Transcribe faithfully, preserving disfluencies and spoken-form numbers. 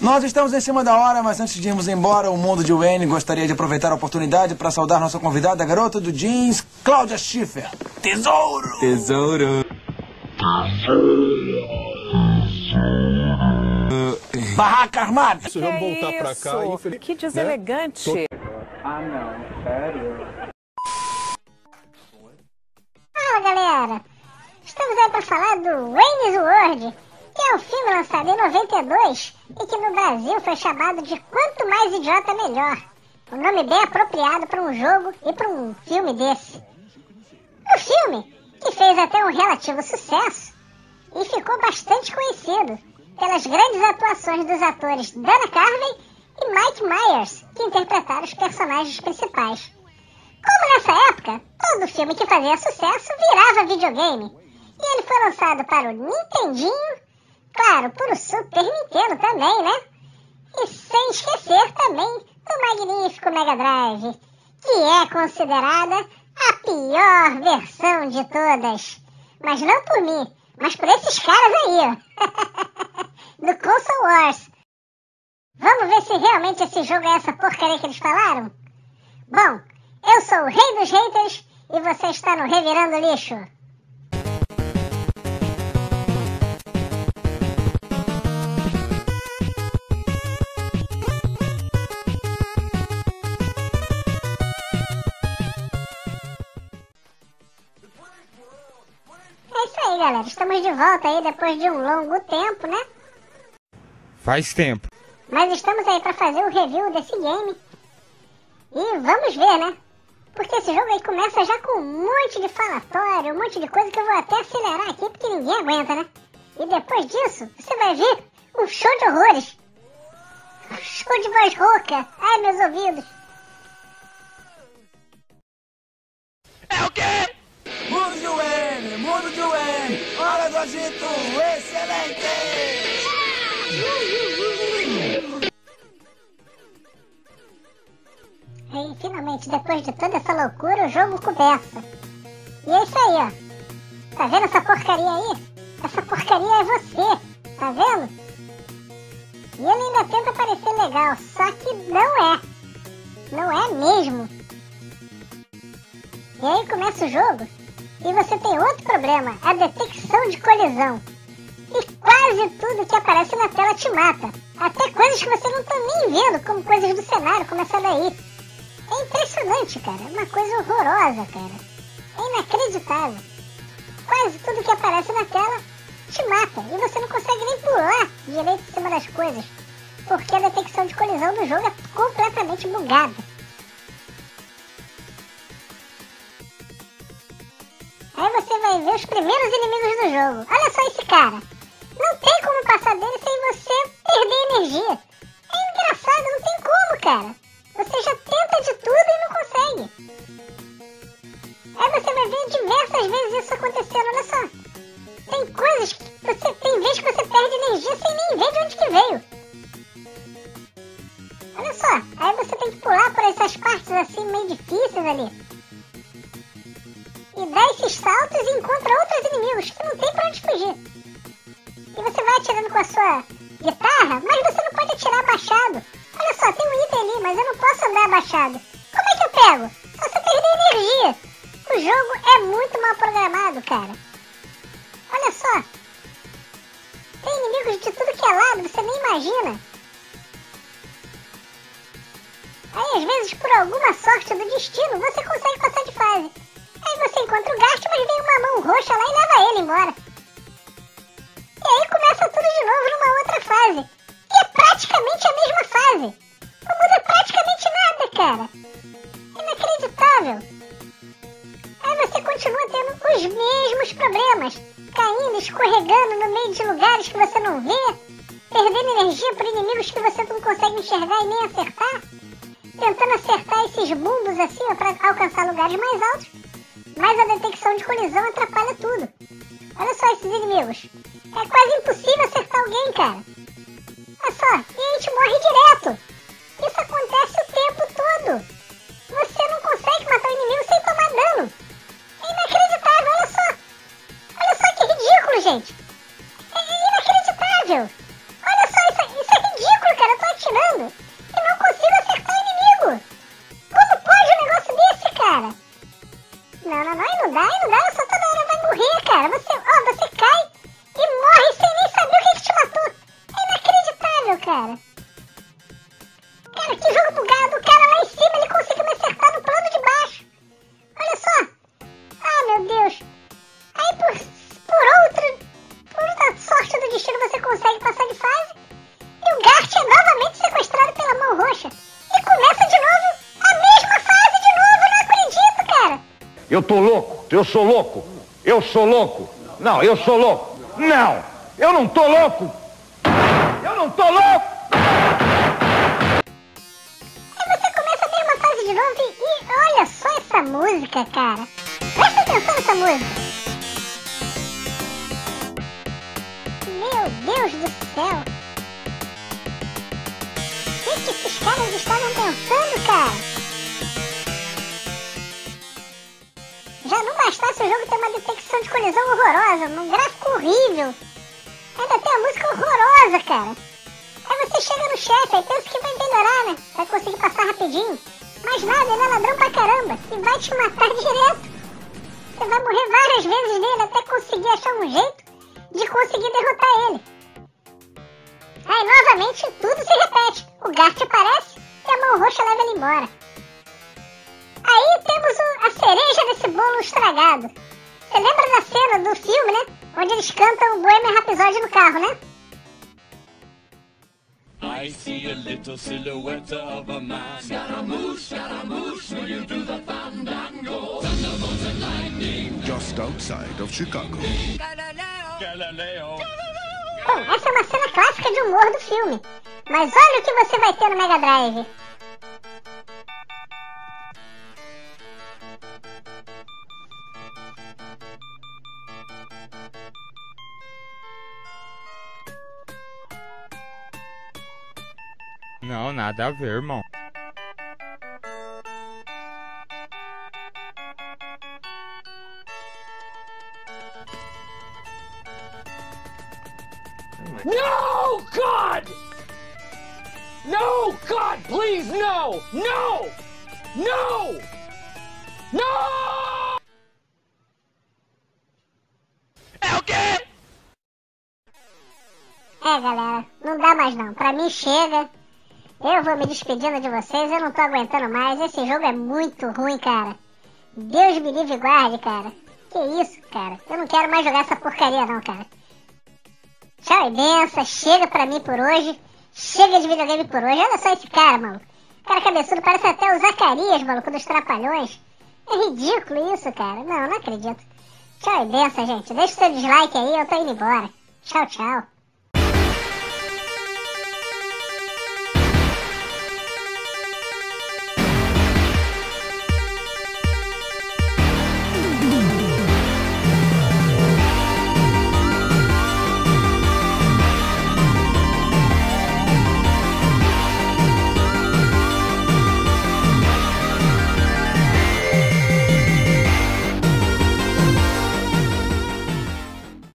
Nós estamos em cima da hora, mas antes de irmos embora, o mundo de Wayne gostaria de aproveitar a oportunidade para saudar nossa convidada, a garota do jeans, Cláudia Schiffer. Tesouro! Tesouro! Barraca armada! Vamos voltar é pra cá, infeliz... Que deselegante. Né? Ah, não, sério? Fala, galera! Estamos aí para falar do Wayne's World, que é um filme lançado em noventa e dois e que no Brasil foi chamado de Quanto Mais Idiota Melhor. Um nome bem apropriado para um jogo e para um filme desse. O filme, que fez até um relativo sucesso e ficou bastante conhecido pelas grandes atuações dos atores Dana Carvey e Mike Myers, que interpretaram os personagens principais. Como nessa época, todo filme que fazia sucesso virava videogame, e ele foi lançado para o Nintendinho, claro, para o Super Nintendo também, né? E sem esquecer também do magnífico Mega Drive, que é considerada a pior versão de todas. Mas não por mim, mas por esses caras aí, ó. Do Console Wars. Vamos ver se realmente esse jogo é essa porcaria que eles falaram? Bom, eu sou o rei dos haters e você está no Revirando Lixo. É isso aí, galera. Estamos de volta aí depois de um longo tempo, né? Faz tempo. Mas estamos aí para fazer o review desse game. E vamos ver, né? Porque esse jogo aí começa já com um monte de falatório, um monte de coisa que eu vou até acelerar aqui, porque ninguém aguenta, né? E depois disso, você vai ver um show de horrores. Um show de voz rouca. Ai, meus ouvidos. É o quê? Mundo de Wayne, mundo de Wayne, hora do agito, excelente! Aí, finalmente, depois de toda essa loucura, o jogo começa. E é isso aí, ó. Tá vendo essa porcaria aí? Essa porcaria é você, tá vendo? E ele ainda tenta parecer legal, só que não é. Não é mesmo. E aí começa o jogo e você tem outro problema, a detecção de colisão. E quase tudo que aparece na tela te mata. Até coisas que você não tá nem vendo, como coisas do cenário, como essa daí. É impressionante, cara. É uma coisa horrorosa, cara. É inacreditável. Quase tudo que aparece na tela te mata. E você não consegue nem pular direito em cima das coisas. Porque a detecção de colisão do jogo é completamente bugada. Aí você vai ver os primeiros inimigos do jogo. Olha só esse cara. Não tem como passar dele sem você perder energia. É engraçado, não tem como, cara. Você já tenta de tudo e não consegue. Aí você vai ver diversas vezes isso acontecendo, olha só. Tem coisas que você... Tem vezes que você perde energia sem nem ver de onde que veio. Olha só, aí você tem que pular por essas partes assim meio difíceis ali. E dá esses saltos e encontra outros inimigos que não tem pra onde fugir. E você vai atirando com a sua guitarra, mas você não pode atirar abaixado. Olha só, tem um item ali, mas eu não posso andar abaixado. Como é que eu pego? Só se eu perder energia. O jogo é muito mal programado, cara. Olha só. Tem inimigos de tudo que é lado, você nem imagina. Aí, às vezes, por alguma sorte do destino, você consegue passar de fase. Aí você encontra o gasto, mas vem uma mão roxa lá e leva ele embora. E aí começa tudo de novo numa outra fase. Que é praticamente a mesma fase. Não muda praticamente nada, cara. Inacreditável. Aí você continua tendo os mesmos problemas. Caindo, escorregando no meio de lugares que você não vê. Perdendo energia por inimigos que você não consegue enxergar e nem acertar. Tentando acertar esses bumbos assim, ó, pra alcançar lugares mais altos. Mas a detecção de colisão atrapalha tudo. Olha só esses inimigos. É quase impossível acertar alguém, cara. Olha só, e a gente morre direto. Isso acontece o tempo todo. Você não consegue matar o inimigo sem tomar dano. É inacreditável, olha só. Olha só que ridículo, gente. É inacreditável. Olha só, isso, isso é ridículo, cara. Cara, que jogo bugado. O cara lá em cima, ele conseguiu me acertar no plano de baixo. Olha só. Ah, meu Deus. Aí, por, por outra, por outra sorte do destino, você consegue passar de fase. E o Gart é novamente sequestrado pela Mão Roxa. E começa de novo a mesma fase de novo. Eu não acredito, cara. Eu tô louco. Eu sou louco. Eu sou louco. Não, eu sou louco. Não, eu não tô louco. Eu não tô louco. De novo e, e olha só essa música, cara. Presta atenção nessa música. Meu Deus do céu. O que, que esses caras estavam pensando, cara? Já não bastasse o jogo ter uma detecção de colisão horrorosa, um gráfico horrível. Ainda tem uma música horrorosa, cara. Aí você chega no chefe, aí pensa que vai melhorar, né? Vai conseguir passar rapidinho. Mas nada, ele é ladrão pra caramba e vai te matar direto. Você vai morrer várias vezes nele até conseguir achar um jeito de conseguir derrotar ele. Aí novamente tudo se repete. O Gart aparece e a Mão Roxa leva ele embora. Aí temos o, a cereja desse bolo estragado. Você lembra da cena do filme, né? Onde eles cantam o Bohemian Rhapsody no carro, né? I see a little silhouette of a man. Scaramouche, Scaramouche, will you do the fandango? Thunderbolts and lightning. Just outside of Chicago. Galileo, Galileo. Bom, essa é uma cena clássica de humor do filme. Mas olha o que você vai ter no Mega Drive. Não, nada a ver, irmão. No, God! No, God, please, no! No! No! No! É o quê? É, galera, não dá mais não. Pra mim chega. Eu vou me despedindo de vocês, eu não tô aguentando mais. Esse jogo é muito ruim, cara. Deus me livre e guarde, cara. Que isso, cara. Eu não quero mais jogar essa porcaria não, cara. Tchau e benção, chega pra mim por hoje. Chega de videogame por hoje. Olha só esse cara, maluco. Cara cabeçudo, parece até o Zacarias, maluco, dos Trapalhões. É ridículo isso, cara. Não, não acredito. Tchau e benção, gente. Deixa o seu dislike aí, eu tô indo embora. Tchau, tchau.